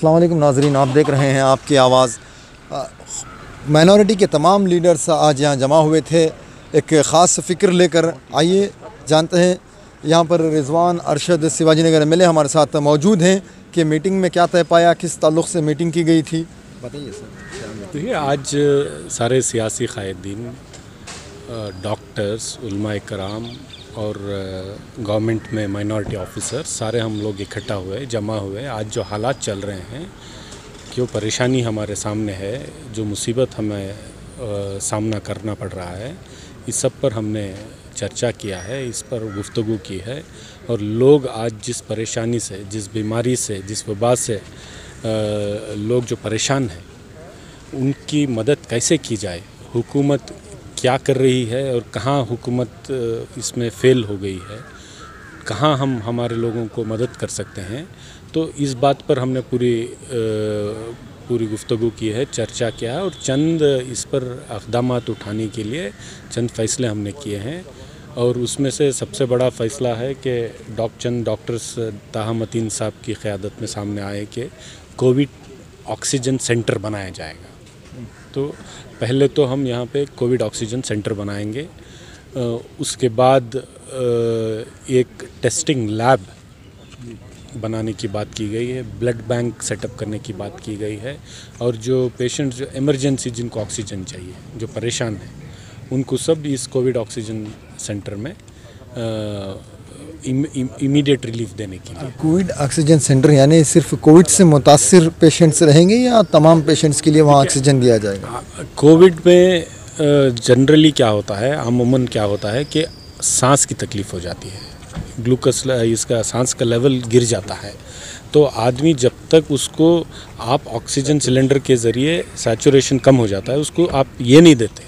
अस्सलाम वालेकुम नाज़रीन, आप देख रहे हैं आपकी आवाज़। माइनॉरिटी के तमाम लीडर्स आज यहाँ जमा हुए थे एक ख़ास फ़िक्र लेकर। आइए जानते हैं, यहाँ पर रिजवान अरशद शिवाजी नगर एमएलए हमारे साथ मौजूद हैं कि मीटिंग में क्या तय पाया, किस ताल्लुक़ से मीटिंग की गई थी, बताइए सर। देखिए, आज सारे सियासी क़ायदीन, डॉक्टर्स, उलमा कराम और गवर्नमेंट में माइनॉरिटी ऑफिसर सारे हम लोग इकट्ठा हुए, जमा हुए। आज जो हालात चल रहे हैं, जो परेशानी हमारे सामने है, जो मुसीबत हमें सामना करना पड़ रहा है, इस सब पर हमने चर्चा किया है, इस पर गुफ्तगू की है। और लोग आज जिस परेशानी से, जिस बीमारी से, जिस वबा से लोग जो परेशान हैं, उनकी मदद कैसे की जाए, हुकूमत क्या कर रही है और कहाँ हुकूमत इसमें फ़ेल हो गई है, कहाँ हम हमारे लोगों को मदद कर सकते हैं। तो इस बात पर हमने पूरी गुफ्तगू की है, चर्चा किया है और चंद इस पर इक़दामात उठाने के लिए चंद फ़ैसले हमने किए हैं। और उसमें से सबसे बड़ा फ़ैसला है कि चंद डॉक्टर्स ताहा मतीन साहब की क़यादत में सामने आए कि कोविड ऑक्सीजन सेंटर बनाया जाएगा। तो पहले तो हम यहाँ पे कोविड ऑक्सीजन सेंटर बनाएंगे, उसके बाद एक टेस्टिंग लैब बनाने की बात की गई है, ब्लड बैंक सेटअप करने की बात की गई है। और जो पेशेंट्स, जो इमरजेंसी जिनको ऑक्सीजन चाहिए, जो परेशान हैं, उनको सब इस कोविड ऑक्सीजन सेंटर में इमीडिएट रिलीफ देने के लिए। कोविड ऑक्सीजन सेंटर यानी सिर्फ कोविड से मुतासिर पेशेंट्स रहेंगे या तमाम पेशेंट्स के लिए वहाँ ऑक्सीजन दिया जाएगा? कोविड में जनरली क्या होता है, अमूमन क्या होता है कि सांस की तकलीफ़ हो जाती है, ग्लूकोज इसका सांस का लेवल गिर जाता है। तो आदमी जब तक उसको आप ऑक्सीजन सिलेंडर के ज़रिए सैचुरेशन कम हो जाता है, उसको आप ये नहीं देते,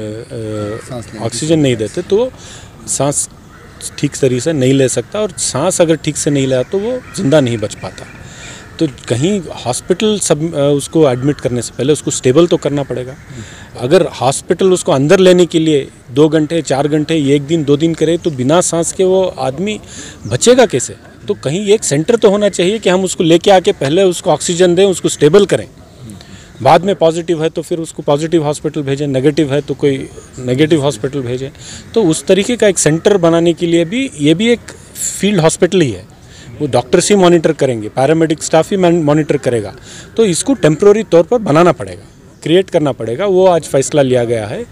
ऑक्सीजन नहीं देते, तो सांस ठीक तरीके से नहीं ले सकता। और सांस अगर ठीक से नहीं ले तो वो ज़िंदा नहीं बच पाता। तो कहीं हॉस्पिटल उसको एडमिट करने से पहले उसको स्टेबल तो करना पड़ेगा। अगर हॉस्पिटल उसको अंदर लेने के लिए 2 घंटे, 4 घंटे, 1 दिन, 2 दिन करे तो बिना सांस के वो आदमी बचेगा कैसे? तो कहीं एक सेंटर तो होना चाहिए कि हम उसको लेके आके पहले उसको ऑक्सीजन दें, उसको स्टेबल करें, बाद में पॉजिटिव है तो फिर उसको पॉजिटिव हॉस्पिटल भेजें, नेगेटिव है तो कोई नेगेटिव हॉस्पिटल भेजें। तो उस तरीके का एक सेंटर बनाने के लिए भी ये भी एक फील्ड हॉस्पिटल ही है, वो डॉक्टर्स ही मॉनिटर करेंगे, पैरामेडिक स्टाफ ही मॉनिटर करेगा। तो इसको टेम्प्रोरी तौर पर बनाना पड़ेगा, क्रिएट करना पड़ेगा। वो आज फैसला लिया गया है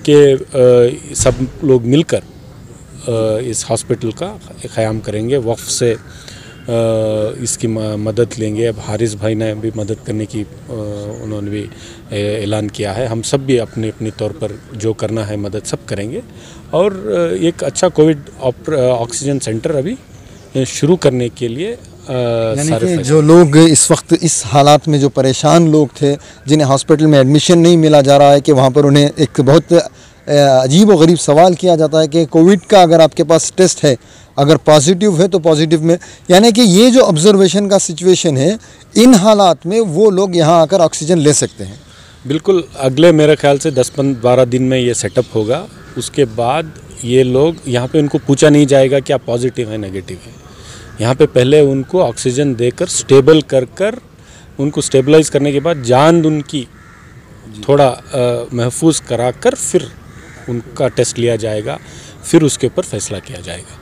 कि सब लोग मिलकर इस हॉस्पिटल का क़याम करेंगे, वक्फ से इसकी मदद लेंगे। अब हारिस भाई ने भी मदद करने की उन्होंने भी ऐलान किया है। हम सब भी अपने अपने तौर पर जो करना है मदद सब करेंगे। और एक अच्छा कोविड ऑक्सीजन सेंटर अभी शुरू करने के लिए यानी कि जो लोग इस वक्त इस हालात में जो परेशान लोग थे, जिन्हें हॉस्पिटल में एडमिशन नहीं मिला जा रहा है, कि वहाँ पर उन्हें एक बहुत अजीब व गरीब सवाल किया जाता है कि कोविड का अगर आपके पास टेस्ट है, अगर पॉजिटिव है तो पॉजिटिव में, यानी कि ये जो ऑब्जर्वेशन का सिचुएशन है, इन हालात में वो लोग यहाँ आकर ऑक्सीजन ले सकते हैं। बिल्कुल, अगले मेरे ख्याल से 10-12 दिन में ये सेटअप होगा। उसके बाद ये लोग यहाँ पे, उनको पूछा नहीं जाएगा कि आप पॉजिटिव है नेगेटिव है। यहाँ पे पहले उनको ऑक्सीजन देकर स्टेबल कर उनको स्टेबलाइज करने के बाद जान उनकी थोड़ा महफूज करा कर फिर उनका टेस्ट लिया जाएगा, फिर उसके ऊपर फैसला किया जाएगा।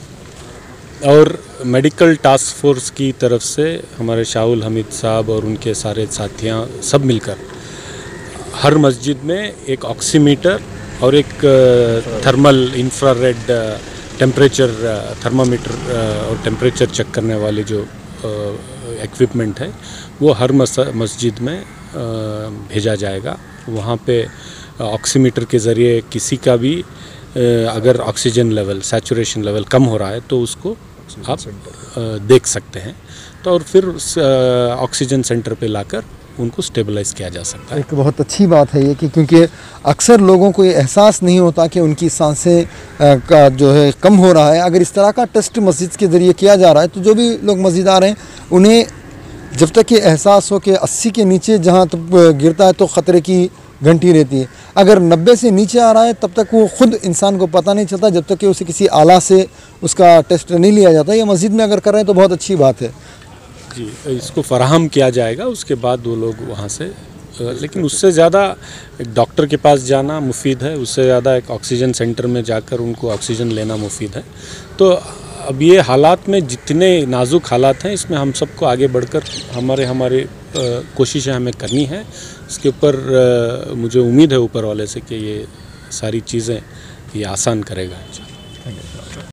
और मेडिकल टास्क फोर्स की तरफ से हमारे शाहुल हमीद साहब और उनके सारे साथियाँ सब मिलकर हर मस्जिद में एक ऑक्सीमीटर और एक थर्मल इंफ्रारेड टेम्परेचर थर्मामीटर और टेम्परेचर चेक करने वाले जो इक्विपमेंट है, वो हर मस्जिद में भेजा जाएगा। वहाँ पे ऑक्सीमीटर के ज़रिए किसी का भी अगर ऑक्सीजन लेवल, सैचुरेशन लेवल कम हो रहा है तो उसको आप देख सकते हैं। तो और फिर उस ऑक्सीजन सेंटर पे लाकर उनको स्टेबलाइज किया जा सकता है। एक बहुत अच्छी बात है ये कि क्योंकि अक्सर लोगों को ये एहसास नहीं होता कि उनकी सांसें का जो है कम हो रहा है। अगर इस तरह का टेस्ट मस्जिद के ज़रिए किया जा रहा है तो जो भी लोग मस्जिद आ रहे हैं, उन्हें जब तक ये एहसास हो कि 80 के नीचे जहाँ तक गिरता है तो ख़तरे की घंटी रहती है, अगर 90 से नीचे आ रहा है तब तक वो खुद इंसान को पता नहीं चलता, जब तक कि उसे किसी आला से उसका टेस्ट नहीं लिया जाता। ये मस्जिद में अगर कर रहे हैं तो बहुत अच्छी बात है। जी, इसको फराहम किया जाएगा, उसके बाद वो लोग वहाँ से लेकिन उससे ज़्यादा एक डॉक्टर के पास जाना मुफीद है, उससे ज़्यादा एक ऑक्सीजन सेंटर में जाकर उनको ऑक्सीजन लेना मुफीद है। तो अब ये हालात में जितने नाजुक हालात हैं, इसमें हम सबको आगे बढ़कर हमारे कोशिशें हमें करनी है। इसके ऊपर मुझे उम्मीद है ऊपर वाले से कि ये सारी चीज़ें ये आसान करेगा।